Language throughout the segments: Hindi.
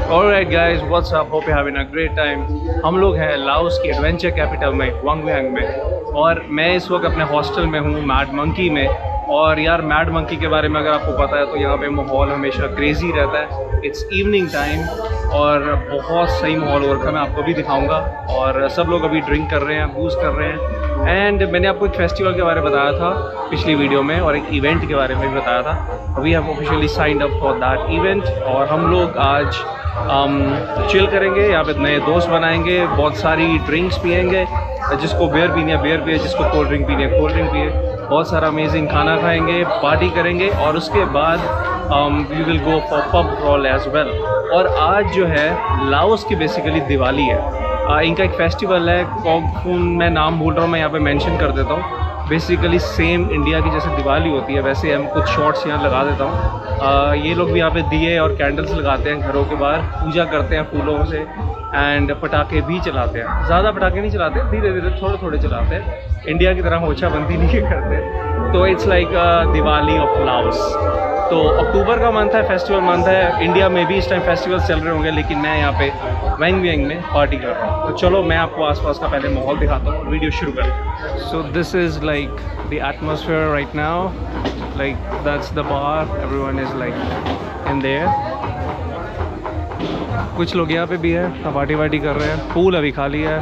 Alright guys, what's up? Hope you're having a great time. हम लोग हैं लाओस की एडवेंचर कैपिटल में, वांगवियांग में, और मैं इस वक्त अपने हॉस्टल में हूँ मैड मंकी में। और यार मैड मंकी के बारे में अगर आपको पता है तो यहाँ पे माहौल हमेशा क्रेजी रहता है। इट्स इवनिंग टाइम और बहुत सही माहौल हो रखा है, मैं आपको भी दिखाऊंगा। और सब लोग अभी ड्रिंक कर रहे हैं, बूज कर रहे हैं। एंड मैंने आपको एक फेस्टिवल के बारे में बताया था पिछली वीडियो में और एक इवेंट के बारे में भी बताया था। We have officially signed up for that event और हम लोग आज चिल करेंगे, यहाँ पे नए दोस्त बनाएंगे, बहुत सारी ड्रिंक्स पियेंगे, जिसको बियर पीनी है बियर पिए, जिसको कोल्ड ड्रिंक पीनी है कोल्ड ड्रिंक पिए, बहुत सारा अमेजिंग खाना खाएंगे, पार्टी करेंगे और उसके बाद we will go for pub crawl as well. और आज जो है लाओस की बेसिकली दिवाली है, इनका एक फेस्टिवल है कॉगफून, मैं नाम भूल रहा हूँ, मैं यहाँ पे मेंशन कर देता हूँ। बेसिकली सेम इंडिया की जैसे दिवाली होती है वैसे हम कुछ शॉर्ट्स यहाँ लगा देता हूँ। ये लोग भी यहाँ पे दिए और कैंडल्स लगाते हैं घरों के बाहर, पूजा करते हैं फूलों से एंड पटाखे भी चलाते हैं। ज़्यादा पटाखे नहीं चलाते, धीरे धीरे थोड़े थोड़े चलाते हैं, इंडिया की तरह होशाबंदी नहीं करते। तो it's like Diwali of Laos. तो अक्टूबर का मंथ है, फेस्टिवल मंथ है। इंडिया में भी इस टाइम फेस्टिवल चल रहे होंगे, लेकिन मैं यहाँ पे वांगवियांग में पार्टी कर रहा हूँ। तो चलो मैं आपको आसपास का पहले माहौल दिखाता हूँ और वीडियो शुरू करते हैं। So this is like the atmosphere right now, like that's the bar, everyone is like in there. कुछ लोग यहाँ पे भी है, पार्टी वार्टी कर रहे हैं। पूल अभी खाली है।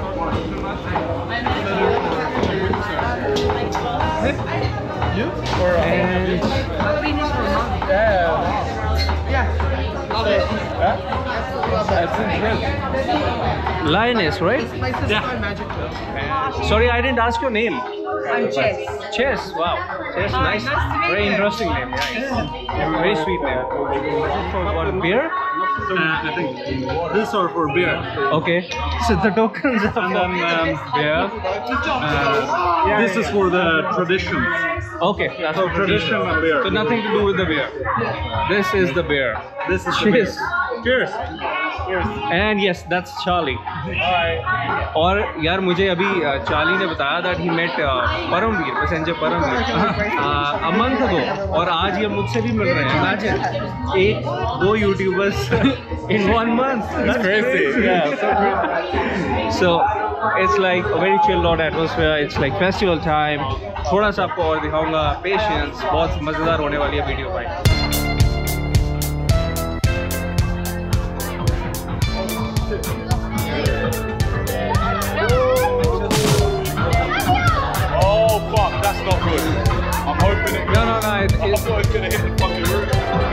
Lioness, right? Yeah. Sorry, I didn't ask your name. I'm Chess. Chess, wow. Chess, nice. Very interesting name. Yeah. Very sweet name. For what, beer? I think these are for beer. Okay. So the tokens are And then beer. This is for the tradition. Okay, that's So tradition and beer. So nothing to do with the beer. This is the beer. This is the beer. Cheers. Cheers. And yes, that's Charlie. Bye. और यार मुझे अभी चार्ली ने बताया that he met Paramvir, passenger Paramvir, a month ago, और आज ये मुझसे भी मिल रहे हैं। Imagine, दो youtubers in 1 month. That's crazy. Yeah, so crazy. So it's like a very chilled out atmosphere. It's like festival time. थोड़ा सा आपको और दिखाऊंगा, पेशेंस, बहुत मज़ेदार होने वाली है वीडियो भाई। Oh fuck, that's not good. I'm hoping it. No, it's I thought it was gonna hit the fucking roof.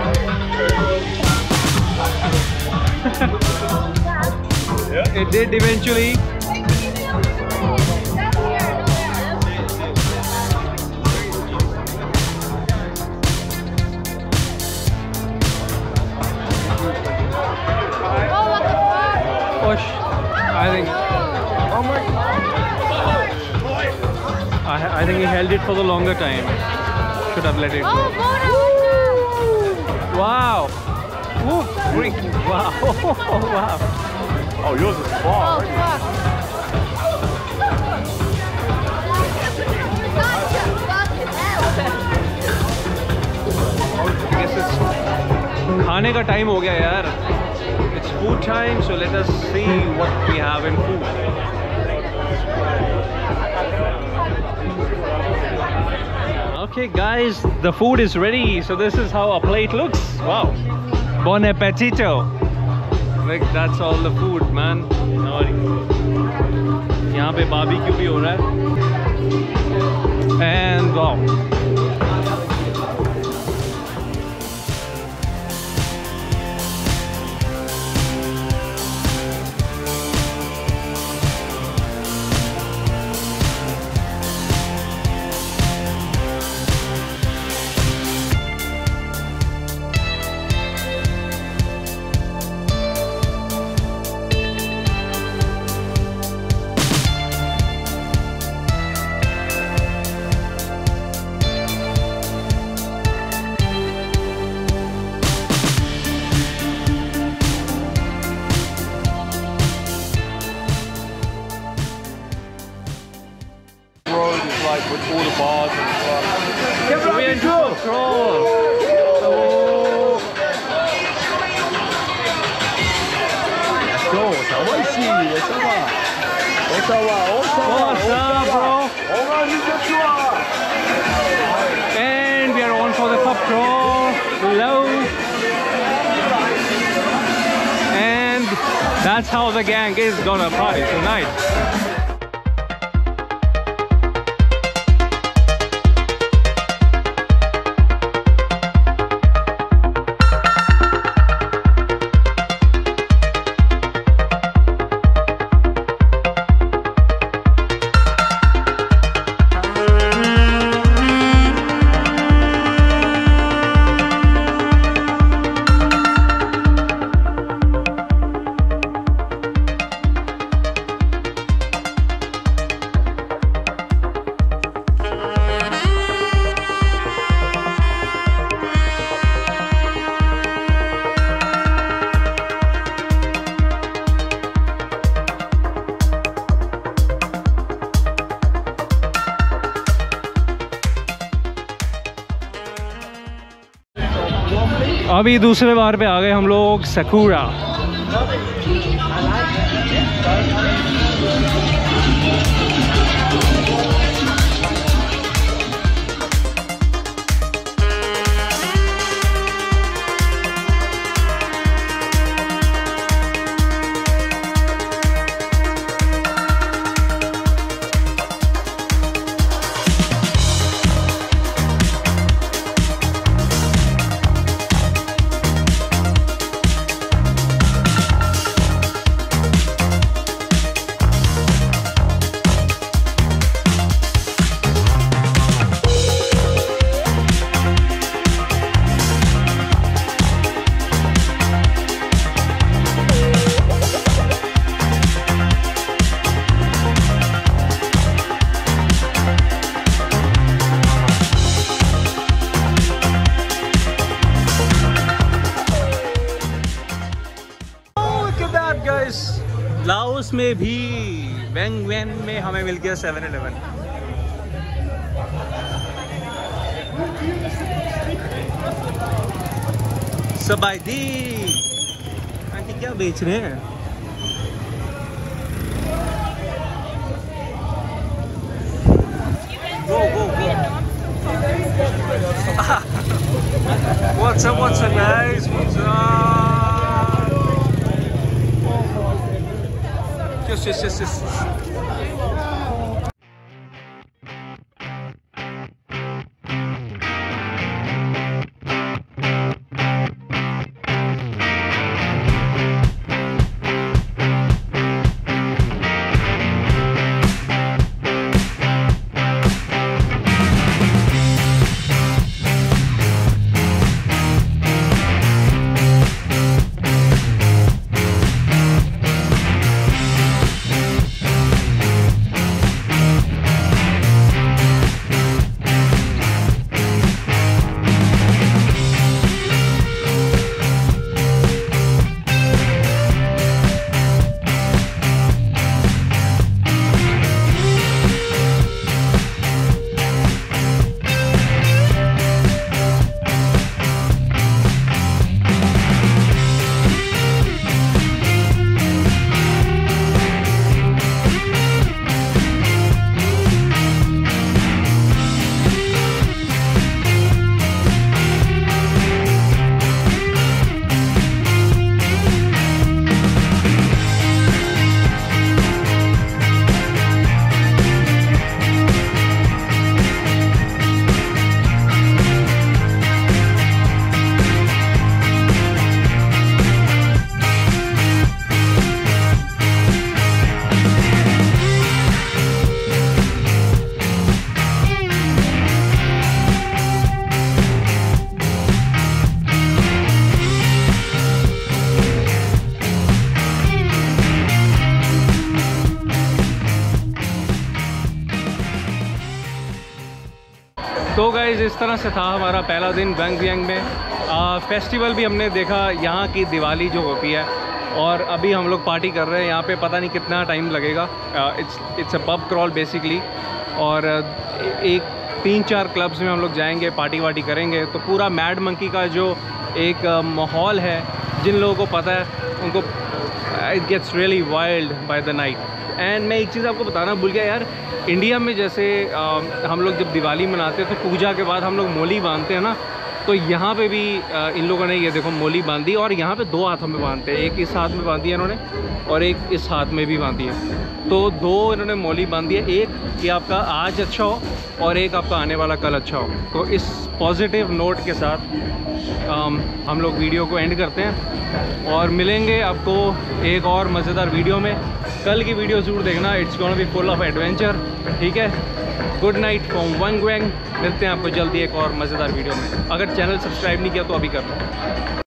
Yeah. it did eventually. Push. I think. Oh my. I think he held it for the longer time. Should have let it go. Wow. Woo, freak. Wow. Wow. Oh, yours is far. right? I guess it's खाने का टाइम हो गया यार. It's food time, so let us see what we have in food. Okay guys, the food is ready. So this is how a plate looks. Wow. Bon appetito. Like that's all the food, man. यहाँ पे barbecue भी हो रहा है. And wow. What's up, bro? And we are on for the pub crawl. Hello. And that's how the gang is gonna party tonight. अभी दूसरे बार पे आ गए हम लोग सकूरा। लाओस में भी वेंग वेन में हमें मिल गया 7-Eleven। सबाइदी आंटी क्या बेच रहे हैं? Go go go! What's up guys? What's up? Yes. तो गाइस इस तरह से था हमारा पहला दिन बैंगवियांग में। फेस्टिवल भी हमने देखा, यहाँ की दिवाली जो होती है, और अभी हम लोग पार्टी कर रहे हैं यहाँ पे। पता नहीं कितना टाइम लगेगा। It's a pub crawl basically, और 3-4 क्लब्स में हम लोग जाएंगे, पार्टी वार्टी करेंगे। तो पूरा मैड मंकी का जो एक माहौल है, जिन लोगों को पता है उनको, it gets really wild by the night. And मैं एक चीज़ आपको बताना भूल गया यार, इंडिया में जैसे हम लोग जब दिवाली मनाते हैं तो पूजा के बाद हम लोग मोली बांधते हैं ना, तो यहाँ पे भी इन लोगों ने ये देखो मोली बांधी, और यहाँ पे 2 हाथों में बांधते हैं, एक इस हाथ में बांधी है इन्होंने और एक इस हाथ में भी बांधी है। तो 2 इन्होंने मोली बांधी है, एक कि आपका आज अच्छा हो और एक आपका आने वाला कल अच्छा हो। तो इस पॉजिटिव नोट के साथ हम लोग वीडियो को एंड करते हैं और मिलेंगे आपको एक और मज़ेदार वीडियो में। कल की वीडियो ज़रूर देखना, it's gonna be full of adventure, ठीक है। गुड नाइट फ्रॉम वंग वैंग, मिलते हैं आपको जल्दी एक और मज़ेदार वीडियो में। अगर चैनल सब्सक्राइब नहीं किया तो अभी कर लो।